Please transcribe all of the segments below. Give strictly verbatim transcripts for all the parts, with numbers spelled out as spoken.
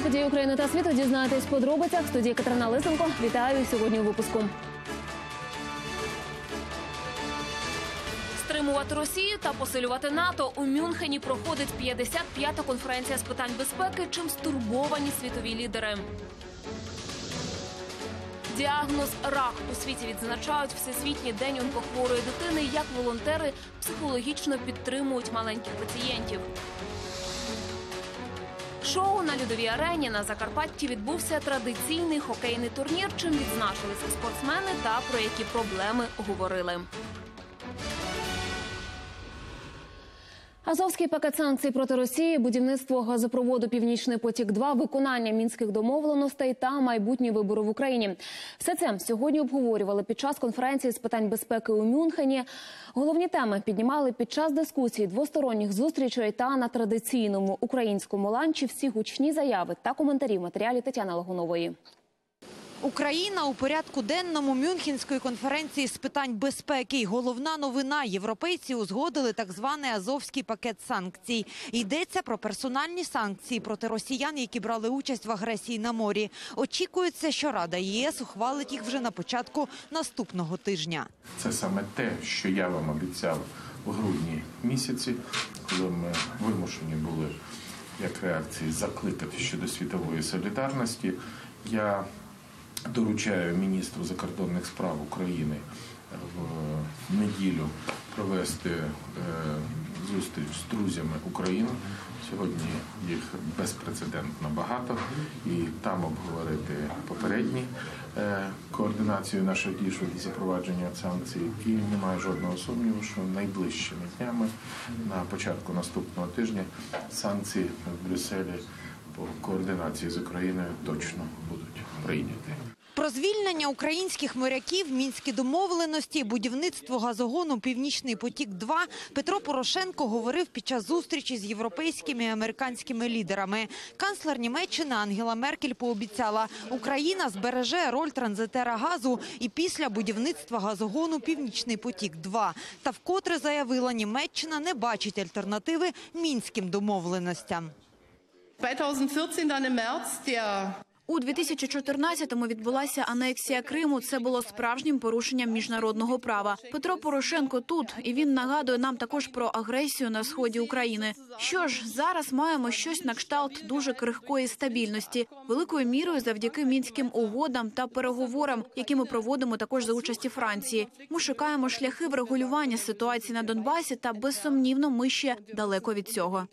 події України та світу дізнаєтесь в подробицях. В студії Катерина Лисенко. Вітаю сьогодні у випуску. Стримувати Росію та посилювати НАТО. У Мюнхені проходить п'ятдесят п'ята конференція з питань безпеки, чим стурбовані світові лідери. Діагноз «рак». У світі відзначають Всесвітній день онкохворої дитини, як волонтери психологічно підтримують маленьких пацієнтів. Шоу на Льодовій арені на Закарпатті відбувся традиційний хокейний турнір, чим відзначилися спортсмени та про які проблеми говорили. Азовський пакет санкцій проти Росії, будівництво газопроводу «Північний потік-два», виконання мінських домовленостей та майбутні вибори в Україні. Все це сьогодні обговорювали під час конференції з питань безпеки у Мюнхені. Головні теми піднімали під час дискусій, двосторонніх зустрічей та на традиційному українському ланчі. Всі гучні заяви та коментарі в матеріалі Тетяни Лагунової. Україна у порядку денному Мюнхенської конференції з питань безпеки. Головна новина – європейці узгодили так званий Азовський пакет санкцій. Йдеться про персональні санкції проти росіян, які брали участь в агресії на морі. Очікується, що Рада ЄС ухвалить їх вже на початку наступного тижня. Це саме те, що я вам обіцяв у грудні місяці, коли ми вимушені були, як реакції, закликати щодо світової солідарності. Я доручаю міністру закордонних справ України в неділю провести зустріч з друзями України. Сьогодні їх безпрецедентно багато. І там обговорити попередні координацію наших дій щодо запровадження санкцій. І немає жодного сумніву, що найближчими днями, на початку наступного тижня, санкції в Брюсселі по координації з Україною точно будуть прийняті. Про звільнення українських моряків, мінські домовленості, будівництво газогону «Північний потік-два» Петро Порошенко говорив під час зустрічі з європейськими і американськими лідерами. Канцлер Німеччини Ангела Меркель пообіцяла, Україна збереже роль транзитера газу і після будівництва газогону «Північний потік-два». Та вкотре заявила, Німеччина не бачить альтернативи мінським домовленостям. У дві тисячі чотирнадцятому відбулася анексія Криму. Це було справжнім порушенням міжнародного права. Петро Порошенко тут, і він нагадує нам також про агресію на сході України. Що ж, зараз маємо щось на кшталт дуже крихкої стабільності, великою мірою завдяки мінським угодам та переговорам, які ми проводимо також за участі Франції. Ми шукаємо шляхи врегулювання ситуації на Донбасі, та безсумнівно ми ще далеко від цього.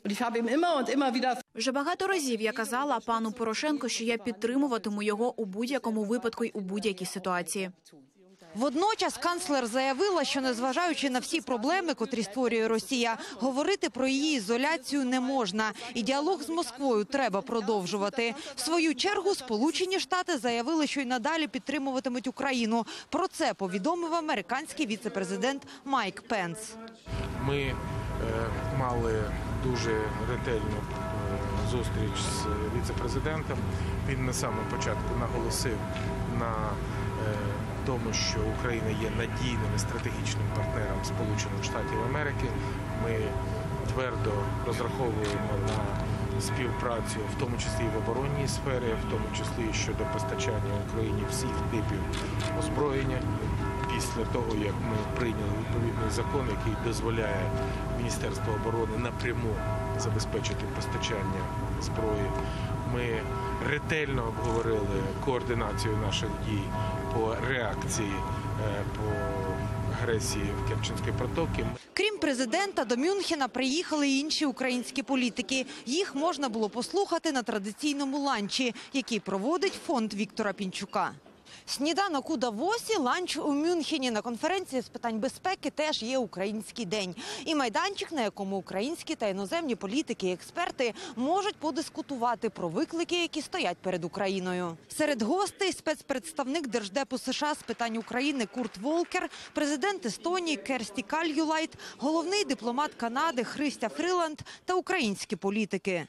Вже багато разів я казала пану Порошенку, що я підтримуватиму його у будь-якому випадку й у будь-якій ситуації. Водночас канцлер заявила, що незважаючи на всі проблеми, котрі створює Росія, говорити про її ізоляцію не можна. І діалог з Москвою треба продовжувати. В свою чергу Сполучені Штати заявили, що й надалі підтримуватимуть Україну. Про це повідомив американський віце-президент Майк Пенс. Ми е, мали дуже ретельну зустріч з віце-президентом. Він на самому початку наголосив на е, тому, що Україна є надійним і стратегічним партнером Сполучених Штатів Америки. Ми твердо розраховуємо на співпрацю, в тому числі і в оборонній сфері, в тому числі і щодо постачання Україні всіх типів озброєння. Після того, як ми прийняли відповідний закон, який дозволяє Міністерству оборони напряму забезпечити постачання зброї, ми ретельно обговорили координацію наших дій по реакції по агресії в Керченській протоці. Крім президента, до Мюнхена приїхали й інші українські політики. Їх можна було послухати на традиційному ланчі, який проводить фонд Віктора Пінчука. Сніданок у Давосі, ланч у Мюнхені. На конференції з питань безпеки теж є український день. І майданчик, на якому українські та іноземні політики і експерти можуть подискутувати про виклики, які стоять перед Україною. Серед гостей – спецпредставник Держдепу США з питань України Курт Волкер, президент Естонії Керсті Кальюлайд, головний дипломат Канади Христя Фріланд та українські політики.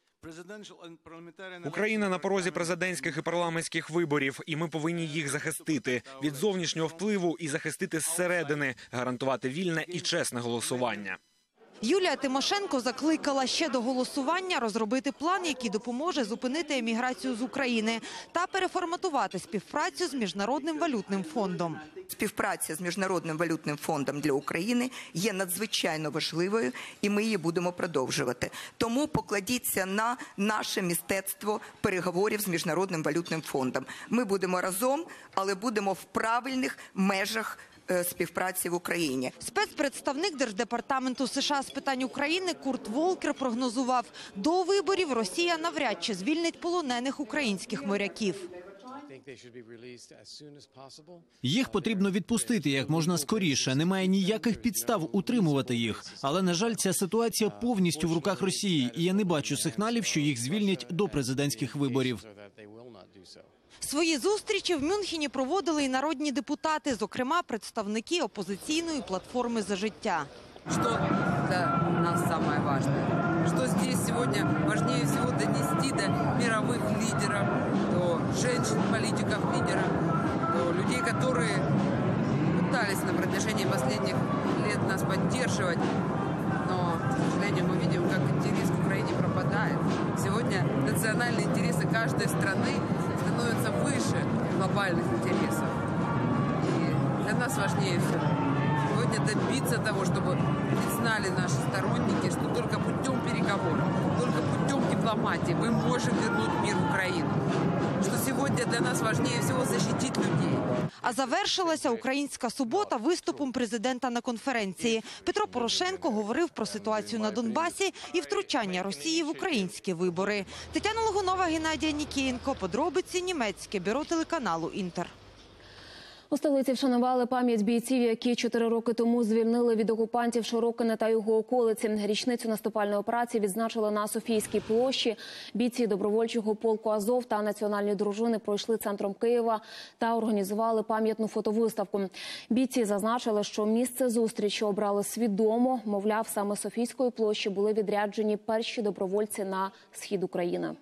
Україна на порозі президентських і парламентських виборів, і ми повинні їх захистити від зовнішнього впливу і захистити зсередини, гарантувати вільне і чесне голосування. Юлія Тимошенко закликала ще до голосування розробити план, який допоможе зупинити еміграцію з України та переформатувати співпрацю з Міжнародним валютним фондом. Співпраця з Міжнародним валютним фондом для України є надзвичайно важливою, і ми її будемо продовжувати. Тому покладіться на наше мистецтво переговорів з Міжнародним валютним фондом. Ми будемо разом, але будемо в правильних межах співпраці в Україні. Спецпредставник Держдепартаменту США з питань України Курт Волкер прогнозував, до виборів Росія навряд чи звільнить полонених українських моряків. Їх потрібно відпустити як можна скоріше. Немає ніяких підстав утримувати їх. Але, на жаль, ця ситуація повністю в руках Росії, і я не бачу сигналів, що їх звільнять до президентських виборів. Свої зустрічі в Мюнхені проводили і народні депутати, зокрема представники опозиційної платформи «За життя». Что для нас самое важное? Что здесь сегодня важнее всего донести до мировых лидеров, до женщин, политиков, лидеров, до людей, которые пытались на протяжении последних лет нас поддерживать. Но, к сожалению, мы видим, как интерес к Украине пропадает. Сегодня национальные интересы каждой страны становятся выше глобальных интересов. И для нас важнее всего сегодня добиться того, чтобы признали наши сторонники, что только путем переговоров, только путем дипломатии мы можем вернуть мир в Украину. Что сегодня для нас важнее всего защитить людей. А завершилася українська субота виступом президента на конференції. Петро Порошенко говорив про ситуацію на Донбасі і втручання Росії в українські вибори. Тетяна Логунова, Геннадій Нікієнко. Подробиці німецьке бюро телеканалу «Інтер». У столиці вшанували пам'ять бійців, які чотири роки тому звільнили від окупантів Широкине та його околиці. Річницю наступальної операції відзначили на Софійській площі. Бійці добровольчого полку «Азов» та національної дружини пройшли центром Києва та організували пам'ятну фотовиставку. Бійці зазначили, що місце зустрічі обрали свідомо. Мовляв, саме з Софійської площі були відряджені перші добровольці на схід України.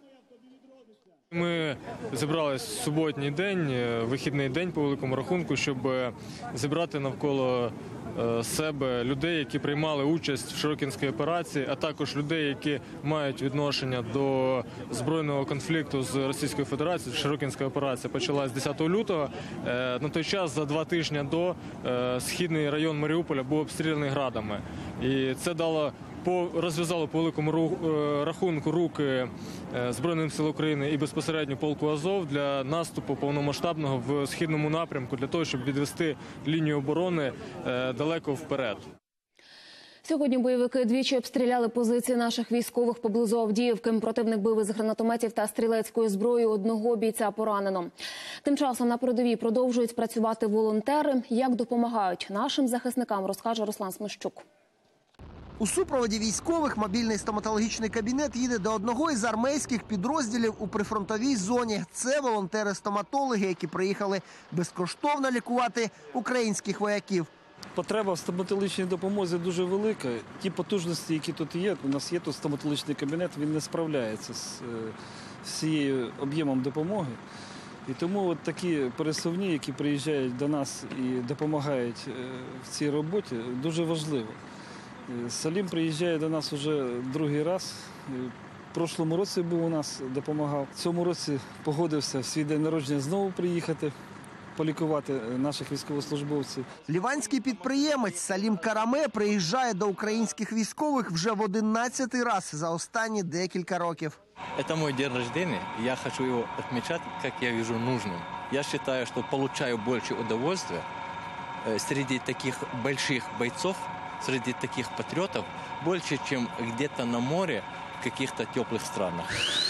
Ми зібралися в суботній день, вихідний день по великому рахунку, щоб зібрати навколо себе людей, які приймали участь в Широкинській операції, а також людей, які мають відношення до збройного конфлікту з Російською Федерацією. Широкинська операція почалась десятого лютого. На той час, за два тижні до, східний район Маріуполя був обстріляний градами. І це дало По розв'язало по великому рахунку руки Збройним сил України і безпосередньо полку «Азов» для наступу повномасштабного в східному напрямку, для того, щоб відвести лінію оборони далеко вперед. Сьогодні бойовики двічі обстріляли позиції наших військових поблизу Авдіївки. Противник бив із гранатометів та стрілецької зброї, одного бійця поранено. Тим часом на передовій продовжують працювати волонтери. Як допомагають нашим захисникам, розкаже Руслан Смещук. У супроводі військових мобільний стоматологічний кабінет їде до одного із армійських підрозділів у прифронтовій зоні. Це волонтери-стоматологи, які приїхали безкоштовно лікувати українських вояків. Потреба в стоматологічній допомозі дуже велика. Ті потужності, які тут є, у нас є тут стоматологічний кабінет, він не справляється з всією об'ємом допомоги. І тому от такі пересувні, які приїжджають до нас і допомагають в цій роботі, дуже важливо. Салім приїжджає до нас вже другий раз. В прошлому році був у нас, допомагав. В цьому році погодився в свій день народження знову приїхати, полікувати наших військовослужбовців. Ліванський підприємець Салім Караме приїжджає до українських військових вже в одинадцятий раз за останні декілька років. Це мій день народження, і я хочу його відмічати, як я бачу нужним. Я вважаю, що отримую більше удовольствия серед таких великих бойців, среди таких патриотов больше, чем где-то на море в каких-то теплых странах.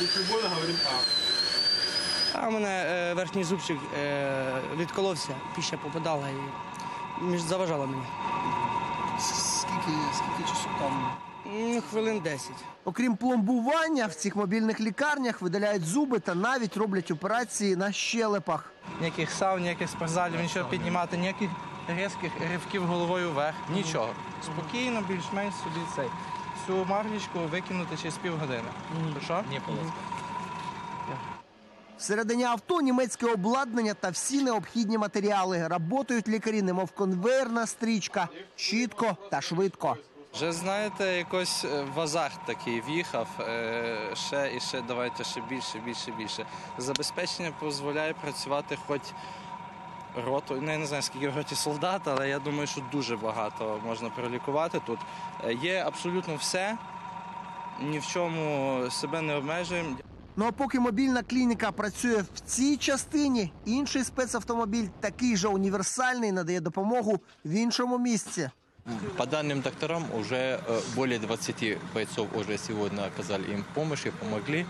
А у мене е, верхній зубчик е, відколовся, піща попадала і заважала мені. Скільки, скільки часу там? Ну, хвилин десять. Окрім пломбування, в цих мобільних лікарнях видаляють зуби та навіть роблять операції на щелепах. Ніяких сав, ніяких спортзалів, нічого піднімати, ніяких різких ривків головою вверх, нічого. Спокійно, більш-менш собі цей. Всю марлічку викинути через півгодини. Що? Ні, полоска. Всередині авто німецьке обладнання та всі необхідні матеріали. Работають лікарі, немов конвейерна стрічка. Чітко та швидко. Вже, знаєте, якось в азарт такий в'їхав, ще і ще, давайте ще більше, більше, більше. Забезпечення дозволяє працювати хоч роту, ну я не знаю, скільки в роті солдат, але я думаю, що дуже багато можна пролікувати тут. Є абсолютно все, ні в чому себе не обмежуємо. Ну а поки мобільна клініка працює в цій частині, інший спецавтомобіль, такий же універсальний, надає допомогу в іншому місці. По данным докторам, уже более двадцати бойцов уже сегодня оказали им помощь и помогли.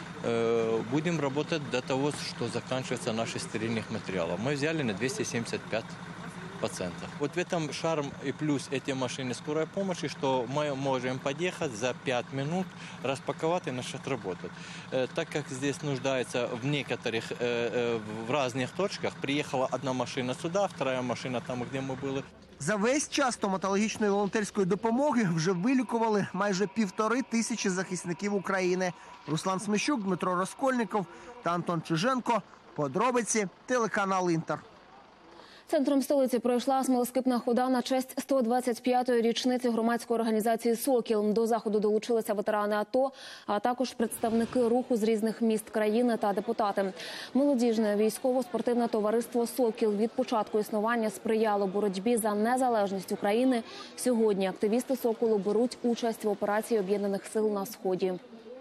Будем работать до того, что заканчивается наши стерильных материалов. Мы взяли на двести семьдесят пять пациентов. Вот в этом шарм и плюс эти машины скорой помощи, что мы можем подъехать за пять минут, распаковать и начать работать. Так как здесь нуждается в некоторых, в разных точках, приехала одна машина сюда, вторая машина там, где мы были. За весь час стоматологічної волонтерської допомоги вже вилікували майже півтори тисячі захисників України. Руслан Смещук, Дмитро Розкольников та Антон Чиженко. Подробиці, телеканал «Інтер». Центром столиці пройшла смолоскипна хода на честь сто двадцять п'ятої річниці громадської організації «Сокіл». До заходу долучилися ветерани АТО, а також представники руху з різних міст країни та депутати. Молодіжне військово-спортивне товариство «Сокіл» від початку існування сприяло боротьбі за незалежність України. Сьогодні активісти «Соколу» беруть участь в операції Об'єднаних сил на Сході.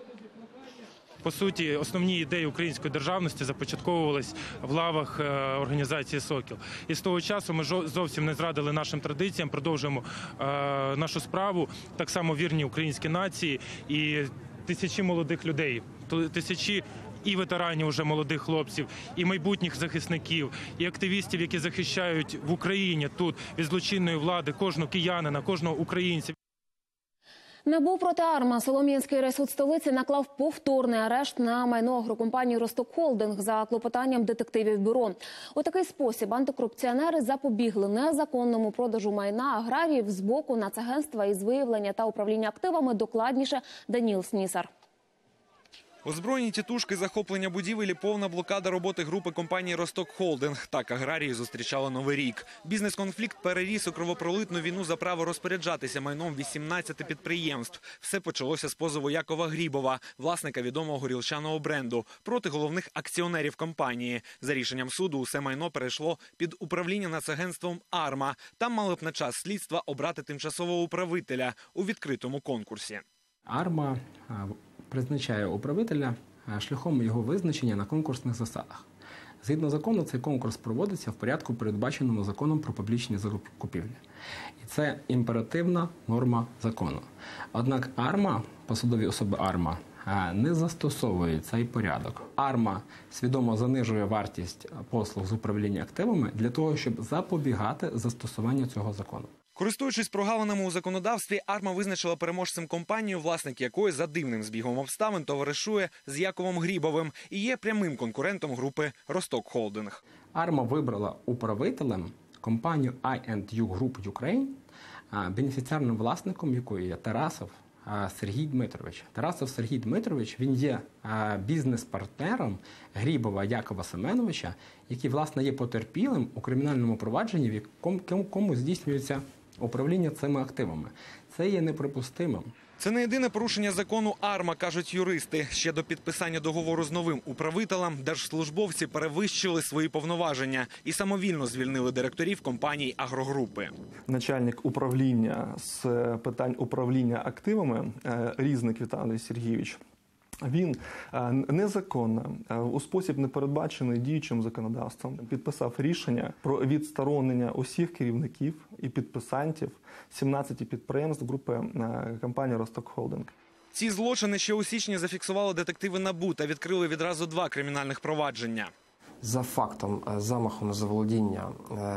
По суті, основні ідеї української державності започатковувались в лавах організації «Сокіл». І з того часу ми зовсім не зрадили нашим традиціям, продовжуємо нашу справу, так само вірні українській нації і тисячі молодих людей, тисячі і ветеранів уже молодих хлопців, і майбутніх захисників, і активістів, які захищають в Україні тут від злочинної влади кожного киянина, кожного українця. НАБУ проти АРМА. Солом'янський райсуд столиці наклав повторний арешт на майно агрокомпанії «Росток Холдинг» за клопотанням детективів бюро. У такий спосіб антикорупціонери запобігли незаконному продажу майна аграріїв з боку Нацагентства із виявлення та управління активами, докладніше Даніл Снісар. Озброєні тітушки, захоплення будівель і повна блокада роботи групи компанії «Росток Холдинг». Так аграрії зустрічали Новий рік. Бізнес-конфлікт переріс у кровопролитну війну за право розпоряджатися майном вісімнадцяти підприємств. Все почалося з позову Якова Грібова, власника відомого горілчаного бренду, проти головних акціонерів компанії. За рішенням суду усе майно перейшло під управління Нацагентством АРМА. Там мали б на час слідства обрати тимчасового управителя у відкритому конкурсі. АРМА призначає управителя шляхом його визначення на конкурсних засадах. Згідно закону, цей конкурс проводиться в порядку, передбаченому законом про публічні закупівлі. І це імперативна норма закону. Однак АРМА, посадові особи АРМА, не застосовують цей порядок. АРМА свідомо занижує вартість послуг з управління активами для того, щоб запобігати застосуванню цього закону. Користуючись прогалинами у законодавстві, АРМА визначила переможцем компанію, власник якої за дивним збігом обставин товаришує з Яковом Грібовим і є прямим конкурентом групи «Росток Холдинг». АРМА вибрала управителем компанію ай енд ю Group Ukraine, бенефіціарним власником якої є Тарасов Сергій Дмитрович. Тарасов Сергій Дмитрович, він є бізнес-партнером Грібова Якова Семеновича, який, власне, є потерпілим у кримінальному провадженні, в якому кому здійснюється управління цими активами. Це є неприпустимим. Це не єдине порушення закону АРМА, кажуть юристи. Ще до підписання договору з новим управителем держслужбовці перевищили свої повноваження і самовільно звільнили директорів компаній агрогрупи. Начальник управління з питань управління активами Різник Віталій Сергійович, він незаконно, у спосіб не передбачений діючим законодавством, підписав рішення про відсторонення усіх керівників і підписантів сімнадцяти підприємств групи компанії «Росток Холдинг». Ці злочини ще у січні зафіксували детективи НАБУ та відкрили відразу два кримінальних провадження. За фактом замаху на заволодіння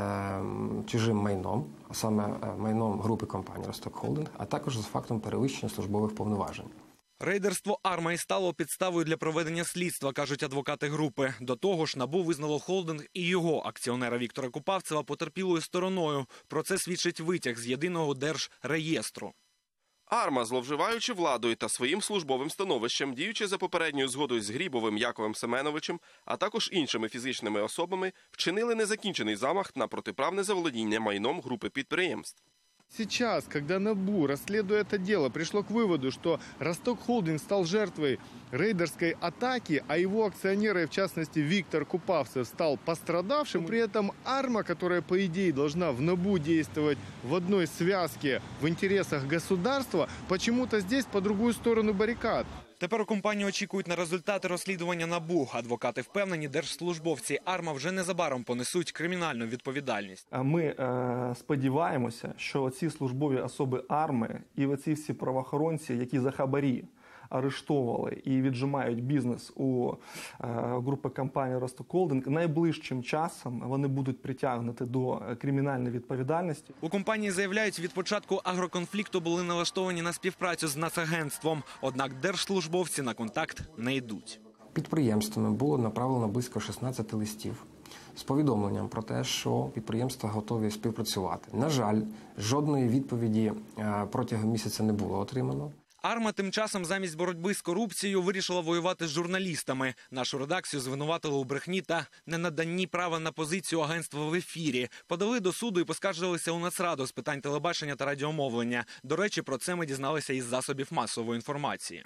е, чужим майном, а саме майном групи компанії «Росток Холдинг», а також за фактом перевищення службових повноважень. Рейдерство АРМА і стало підставою для проведення слідства, кажуть адвокати групи. До того ж, НАБУ визнало холдинг і його акціонера Віктора Купавцева потерпілою стороною. Про це свідчить витяг з єдиного держреєстру. АРМА, зловживаючи владою та своїм службовим становищем, діючи за попередньою згодою з Грібовим Яковом Семеновичем, а також іншими фізичними особами, вчинили незакінчений замах на протиправне заволодіння майном групи підприємств. Сейчас, когда НАБУ, расследуя это дело, пришло к выводу, что Росток Холдинг стал жертвой рейдерской атаки, а его акционеры, в частности Виктор Купавцев, стал пострадавшим, при этом АРМА, которая, по идее, должна в НАБУ действовать в одной связке в интересах государства, почему-то здесь по другую сторону баррикад. Тепер у компанії очікують на результати розслідування НАБУ. Адвокати впевнені, держслужбовці АРМА вже незабаром понесуть кримінальну відповідальність. Ми е, сподіваємося, що ці службові особи АРМи і оці всі правоохоронці, які за хабарі арештовували і віджимають бізнес у е, групи компанії «Росток Холдинг», найближчим часом вони будуть притягнуті до кримінальної відповідальності. У компанії заявляють, від початку агроконфлікту були налаштовані на співпрацю з Нацагентством. Однак держслужбовці на контакт не йдуть. Підприємствами було направлено близько шістнадцяти листів з повідомленням про те, що підприємства готові співпрацювати. На жаль, жодної відповіді протягом місяця не було отримано. АРМА тим часом замість боротьби з корупцією вирішила воювати з журналістами. Нашу редакцію звинуватили у брехні та ненаданні права на позицію агентства в ефірі. Подали до суду і поскаржилися у Нацраду з питань телебачення та радіомовлення. До речі, про це ми дізналися із засобів масової інформації.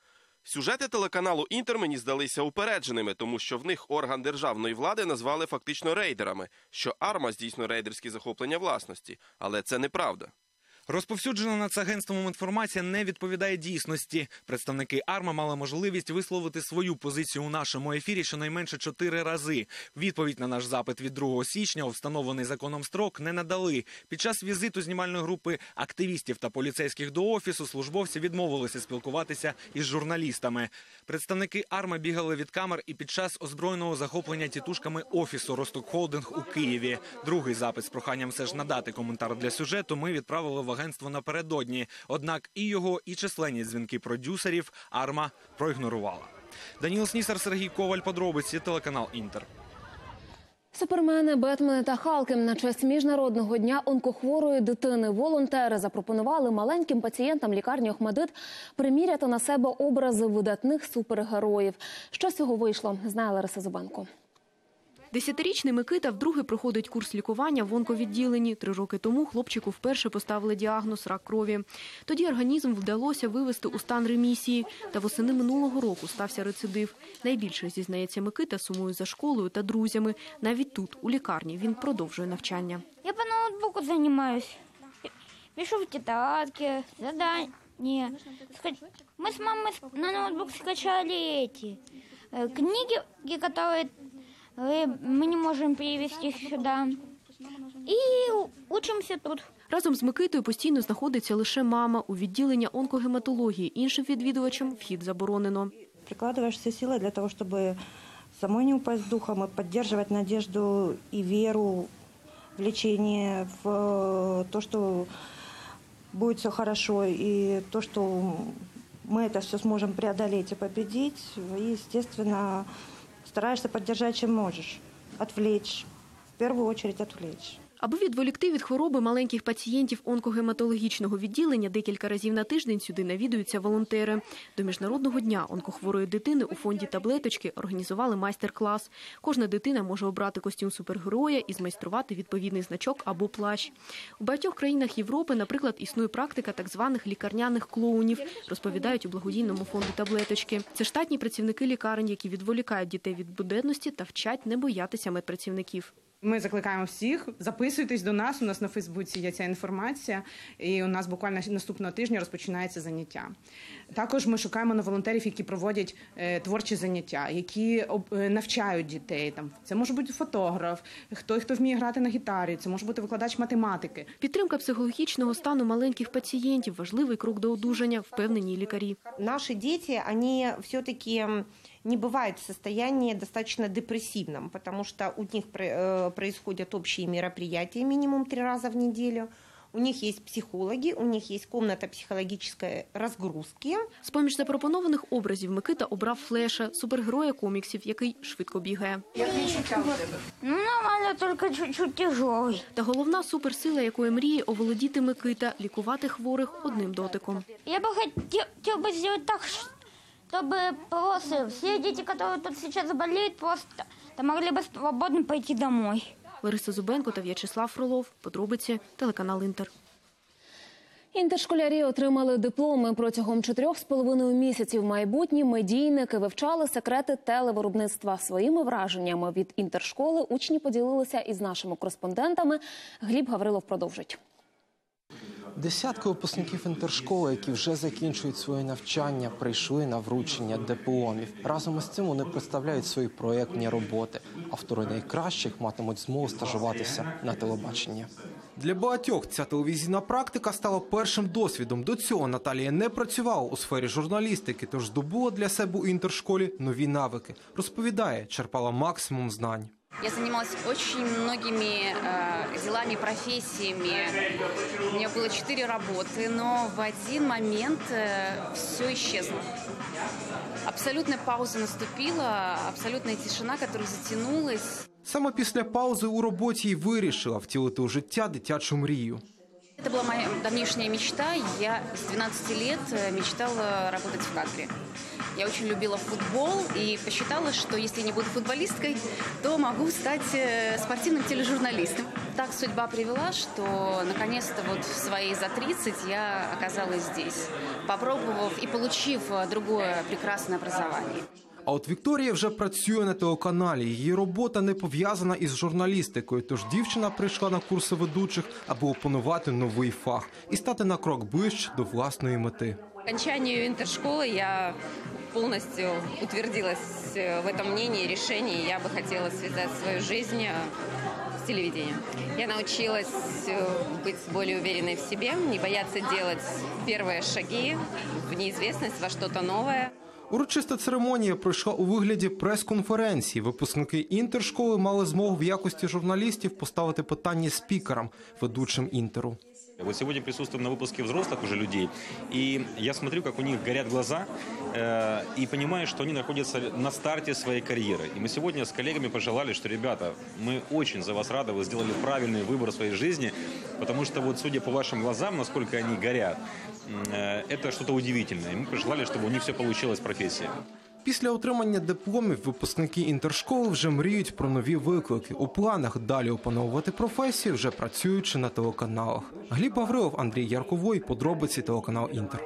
Сюжети телеканалу «Інтер» мені здалися упередженими, тому що в них орган державної влади назвали фактично рейдерами, що АРМА здійснює рейдерські захоплення власності. Але це неправда. Розповсюджена Нацагентством інформація не відповідає дійсності. Представники АРМА мали можливість висловити свою позицію у нашому ефірі щонайменше чотири рази. Відповідь на наш запит від другого січня у встановлений законом строк не надали. Під час візиту знімальної групи активістів та поліцейських до офісу службовці відмовилися спілкуватися із журналістами. Представники АРМА бігали від камер і під час озброєного захоплення тітушками офісу «Росток Холдинг» у Києві. Другий запит з проханням все ж надати коментар для сюжету ми відправили в агентство напередодні. Однак і його, і численні дзвінки продюсерів АРМА проігнорувала. Даніл Снісар, Сергій Коваль, подробиці, телеканал «Інтер». Супермени, Бетмени та Халки на честь Міжнародного дня онкохворої дитини волонтери запропонували маленьким пацієнтам лікарні «Охмадит» приміряти на себе образи видатних супергероїв. Що з цього вийшло, знає Лариса Зубенко. Десятирічний Микита вдруге проходить курс лікування в онковідділенні. Три роки тому хлопчику вперше поставили діагноз – рак крові. Тоді організм вдалося вивести у стан ремісії. Та восени минулого року стався рецидив. Найбільше, зізнається Микита, сумує за школою та друзями. Навіть тут, у лікарні, він продовжує навчання. Я по ноутбуку займаюся. Пишу в тетрадки, задання. Ми з мамою на ноутбук скачали ці книги, які мы не можем перевести их сюда. І учимося тут. Разом з Микитою постійно знаходиться лише мама. У відділення онкогематології іншим відвідувачам вхід заборонено. Прикладываешь все силы для того, чтобы самой не упасть духом и поддерживать надежду и веру в лечение, в то, что будет все хорошо, и то, что мы это все сможем преодолеть и победить. И, естественно, стараешься поддержать, чем можешь. Отвлечь. В первую очередь отвлечь. Аби відволікти від хвороби маленьких пацієнтів онкогематологічного відділення, декілька разів на тиждень сюди навідуються волонтери. До Міжнародного дня онкохворої дитини у фонді «Таблеточки» організували майстер-клас. Кожна дитина може обрати костюм супергероя і змайструвати відповідний значок або плащ. У багатьох країнах Європи, наприклад, існує практика так званих лікарняних клоунів, розповідають у благодійному фонді «Таблеточки». Це штатні працівники лікарень, які відволікають дітей від буденності та вчать не боятися медпрацівників. Ми закликаємо всіх, записуйтесь до нас, у нас на Фейсбуці є ця інформація, і у нас буквально наступного тижня розпочинається заняття. Також ми шукаємо на волонтерів, які проводять е, творчі заняття, які об, е, навчають дітей. Там, це може бути фотограф, хто, хто вміє грати на гітарі, це може бути викладач математики. Підтримка психологічного стану маленьких пацієнтів – важливий крок до одужання, впевнені лікарі. Наші діти, вони все-таки не бывает в состоянии достаточно депрессивном, потому что у них происходят общие мероприятия минимум три раза в неделю. У них є психологи, у них є кімната психологічної розгрузки. З-поміж запропонованих образів Микита обрав Флеша, супергероя коміксів, який швидко бігає. Як відчуття у тебе? Ну, нормально, тільки чуть-чуть тяжелий. Та головна суперсила, якою мріє оволодіти Микита – лікувати хворих одним дотиком. Я би хотів би зробити так, чтобы просто все дети, которые тут сейчас заболеют, просто могли бы свободно пойти домой. Лариса Зубенко та В'ячеслав Фролов. Подробиці, телеканал «Інтер». Інтершколярі отримали дипломи. Протягом чотирьох з половиною місяців майбутні медійники вивчали секрети телевиробництва. Своїми враженнями від інтершколи учні поділилися із нашими кореспондентами. Гліб Гаврилов продовжить. Десятки випускників інтершколи, які вже закінчують своє навчання, прийшли на вручення дипломів. Разом із цим вони представляють свої проєктні роботи. Автори найкращих матимуть змогу стажуватися на телебаченні. Для багатьох ця телевізійна практика стала першим досвідом. До цього Наталія не працювала у сфері журналістики, тож здобула для себе у інтершколі нові навики. Розповідає, черпала максимум знань. Я занималась очень многими э, делами, профессиями. У меня было четыре работы, но в один момент э, все исчезло. Абсолютная пауза наступила, абсолютная тишина, которая затянулась. Саме після паузи у роботі й вирішила втілити у життя дитячу мрію. Это была моя давнишняя мечта. Я с двенадцати лет мечтала работать в кадре. Я очень любила футбол и посчитала, что если не буду футболисткой, то могу стать спортивным тележурналистом. Так судьба привела, что наконец-то вот в свои за тридцать я оказалась здесь, попробовав и получив другое прекрасное образование. А от Вікторія вже працює на телеканалі. Її робота не пов'язана із журналістикою, тож дівчина прийшла на курси ведучих, аби опанувати новий фах і стати на крок ближче до власної мети. К окончанию интершколы я полностью утвердилась в этом мнении, решении. Я бы хотела связать свою жизнь с телевидением. Я научилась быть более уверенной в себе, не бояться делать первые шаги в неизвестность, во что-то новое. Урочиста церемонія пройшла у вигляді прес-конференції. Випускники інтершколи мали змогу в якості журналістів поставити питання спікерам, ведучим інтеру. Вот сегодня присутствуем на выпуске взрослых уже людей, и я смотрю, как у них горят глаза, э, и понимаю, что они находятся на старте своей карьеры. И мы сегодня с коллегами пожелали, что, ребята, мы очень за вас рады, вы сделали правильный выбор в своей жизни, потому что вот, судя по вашим глазам, насколько они горят, э, это что-то удивительное. И мы пожелали, чтобы у них все получилось в профессии. Після отримання дипломів випускники інтершколи вже мріють про нові виклики. У планах далі опановувати професію, вже працюючи на телеканалах. Гліб Гаврилов, Андрій Ярковой, подробиці, телеканал «Інтер».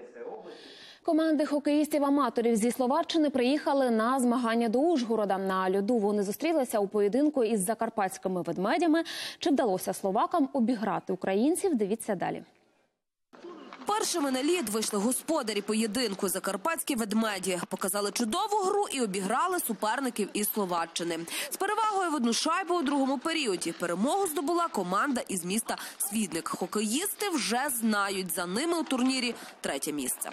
Команди хокеїстів-аматорів зі Словаччини приїхали на змагання до Ужгорода. На льоду вони зустрілися у поєдинку із закарпатськими ведмедями. Чи вдалося словакам обіграти українців? Дивіться далі. Першими на лід вийшли господарі поєдинку «Закарпатські ведмеді». Показали чудову гру і обіграли суперників із Словаччини. З перевагою в одну шайбу у другому періоді перемогу здобула команда із міста Свідник. Хокеїсти вже знають, за ними у турнірі третє місце.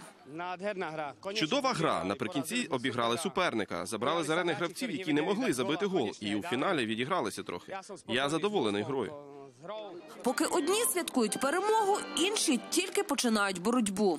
Чудова гра. Наприкінці обіграли суперника. Забрали з арени гравців, які не могли забити гол. І у фіналі відігралися трохи. Я задоволений грою. Поки одні святкують перемогу, інші тільки починають боротьбу.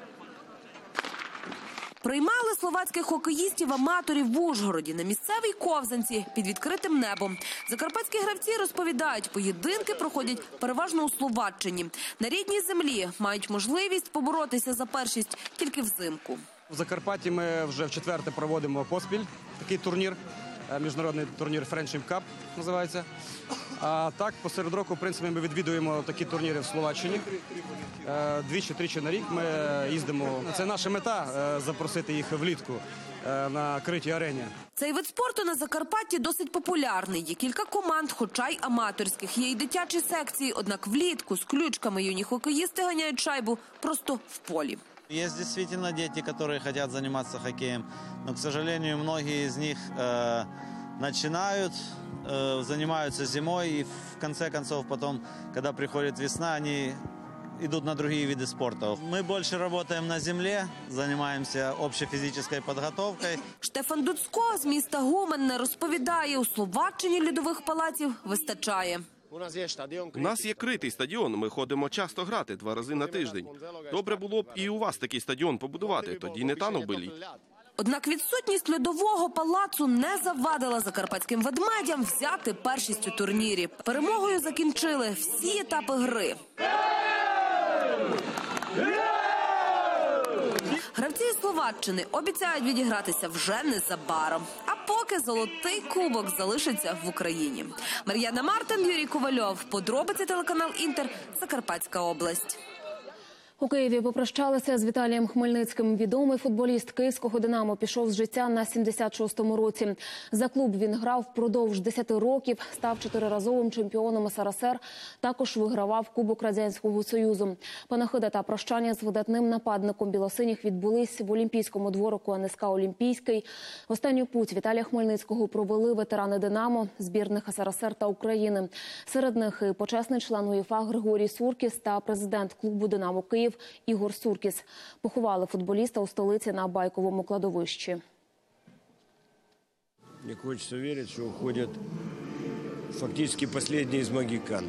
Приймали словацьких хокеїстів-аматорів в Ужгороді на місцевій ковзанці під відкритим небом. Закарпатські гравці розповідають, поєдинки проходять переважно у Словаччині. На рідній землі мають можливість поборотися за першість тільки взимку. В Закарпатті ми вже вчетверте проводимо поспіль такий турнір. Міжнародний турнір Friendship Cup називається. А так, посеред року, в принципі, ми відвідуємо такі турніри в Словаччині. Двічі-тричі на рік ми їздимо. Це наша мета – запросити їх влітку на критій арені. Цей вид спорту на Закарпатті досить популярний. Є кілька команд, хоча й аматорських. Є й дитячі секції, однак влітку з ключками юні хокеїсти ганяють шайбу просто в полі. Есть действительно дети, которые хотят заниматься хоккеем, но, к сожалению, многие из них э, начинают, э, занимаются зимой, и в конце концов потом, когда приходит весна, они идут на другие виды спорта. Мы больше работаем на земле, занимаемся общей физической подготовкой. Штефан Дуцько з міста Гуменне розповідає, у Словаччині льодових палаців вистачає. У нас є критий стадіон, ми ходимо часто грати, два рази на тиждень. Добре було б і у вас такий стадіон побудувати, тоді не танув би лід. Однак відсутність льодового палацу не завадила закарпатським ведмедям взяти першість у турнірі. Перемогою закінчили всі етапи гри. Гравці із Словаччини обіцяють відігратися вже незабаром. А поки золотий кубок залишиться в Україні. Мар'яна Мартин, Юрій Ковальов. Подробиці, телеканал «Інтер», Закарпатська область. У Києві попрощалися з Віталієм Хмельницьким. Відомий футболіст київського «Динамо» пішов з життя на сімдесят шостому році. За клуб він грав впродовж десяти років, став чотириразовим чемпіоном ес ер ес ер, також вигравав Кубок Радянського Союзу. Панахида та прощання з видатним нападником білосиніх відбулись в Олімпійському дворику ен ес ка «Олімпійський». Останню путь Віталія Хмельницького провели ветерани «Динамо», збірних ес ер ес ер та України. Серед них і почесний член УЄФА Григорій Суркіс та президент клубу «Динамо Київ» Ігор Суркіс. Поховали футболіста у столиці на Байковому кладовищі. Не хочется верить, что уходит фактически последний из магикан.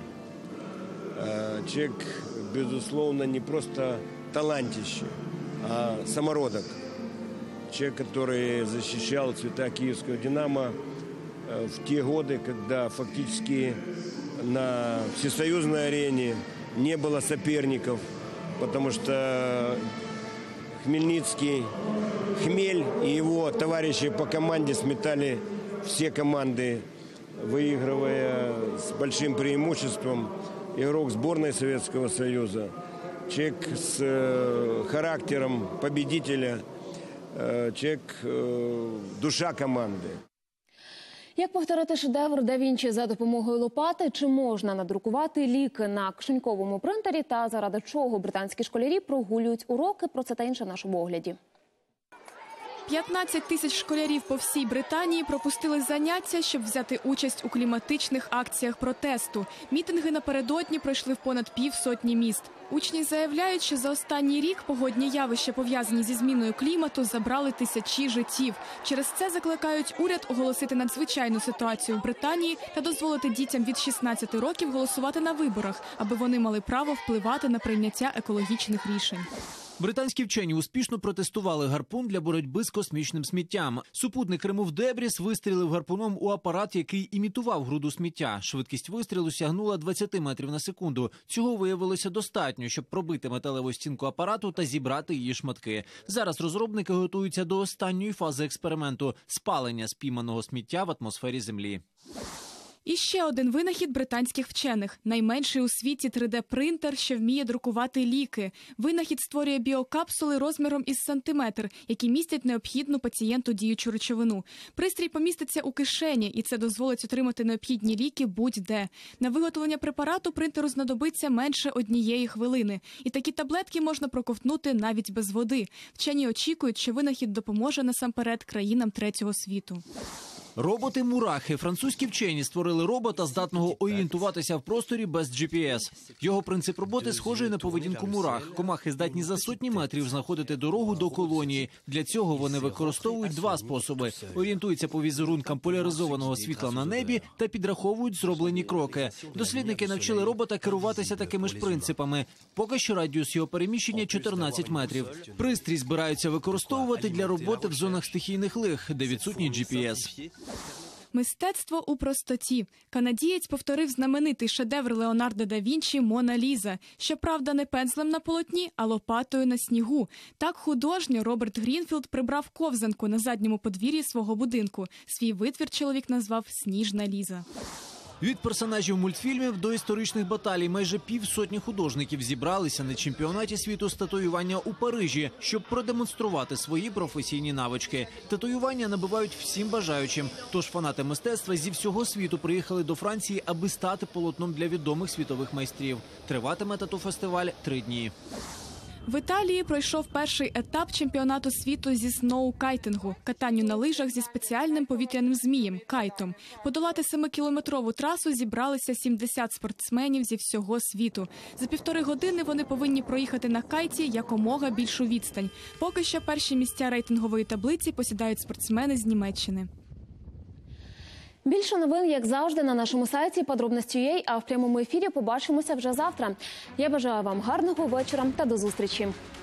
Человек, безусловно, не просто талантище, а самородок. Человек, который защищал цвета киевского «Динамо» в те годы, когда фактически на всесоюзной арене не было соперников, потому что Хмельницкий, Хмель и его товарищи по команде сметали все команды, выигрывая с большим преимуществом. Игрок сборной Советского Союза, человек с характером победителя, человек, душа команды. Як повторити шедевр да Вінчі за допомогою лопати? Чи можна надрукувати ліки на кишеньковому принтері? Та заради чого британські школярі прогулюють уроки? Про це та інше в нашому огляді. п'ятнадцять тисяч школярів по всій Британії пропустили заняття, щоб взяти участь у кліматичних акціях протесту. Мітинги напередодні пройшли в понад півсотні міст. Учні заявляють, що за останній рік погодні явища, пов'язані зі зміною клімату, забрали тисячі життів. Через це закликають уряд оголосити надзвичайну ситуацію в Британії та дозволити дітям від шістнадцяти років голосувати на виборах, аби вони мали право впливати на прийняття екологічних рішень. Британські вчені успішно протестували гарпун для боротьби з космічним сміттям. Супутник Ремув Дебріс вистрілив гарпуном у апарат, який імітував груду сміття. Швидкість вистрілу сягнула двадцять метрів на секунду. Цього виявилося достатньо, щоб пробити металеву стінку апарату та зібрати її шматки. Зараз розробники готуються до останньої фази експерименту – спалення спійманого сміття в атмосфері Землі. І ще один винахід британських вчених – найменший у світі три де принтер, що вміє друкувати ліки. Винахід створює біокапсули розміром із сантиметр, які містять необхідну пацієнту діючу речовину. Пристрій поміститься у кишені, і це дозволить отримати необхідні ліки будь-де. На виготовлення препарату принтеру знадобиться менше однієї хвилини. І такі таблетки можна проковтнути навіть без води. Вчені очікують, що винахід допоможе насамперед країнам третього світу. Роботи-мурахи. Французькі вчені створили робота, здатного орієнтуватися в просторі без джі пі ес. Його принцип роботи схожий на поведінку мурах. Комахи здатні за сотні метрів знаходити дорогу до колонії. Для цього вони використовують два способи. Орієнтуються по візерункам поляризованого світла на небі та підраховують зроблені кроки. Дослідники навчили робота керуватися такими ж принципами. Поки що радіус його переміщення – чотирнадцять метрів. Пристрій збираються використовувати для роботи в зонах стихійних лих, де відсутній джі пі ес. Мистецтво у простоті. Канадієць повторив знаменитий шедевр Леонардо да Вінчі «Мона Ліза». Щоправда, не пензлем на полотні, а лопатою на снігу. Так художньо Роберт Грінфілд прибрав ковзанку на задньому подвір'ї свого будинку. Свій витвір чоловік назвав «Сніжна Ліза». Від персонажів мультфільмів до історичних баталій майже півсотні художників зібралися на чемпіонаті світу з татуювання у Парижі, щоб продемонструвати свої професійні навички. Татуювання набивають всім бажаючим, тож фанати мистецтва зі всього світу приїхали до Франції, аби стати полотном для відомих світових майстрів. Триватиме тату-фестиваль три дні. В Італії пройшов перший етап чемпіонату світу зі сноукайтингу – катанню на лижах зі спеціальним повітряним змієм – кайтом. Подолати семикілометрову трасу зібралися сімдесят спортсменів зі всього світу. За півтори години вони повинні проїхати на кайті якомога більшу відстань. Поки що перші місця рейтингової таблиці посідають спортсмени з Німеччини. Більше новин, як завжди, на нашому сайті подробності крапка ю а, а в прямому ефірі побачимося вже завтра. Я бажаю вам гарного вечора та до зустрічі.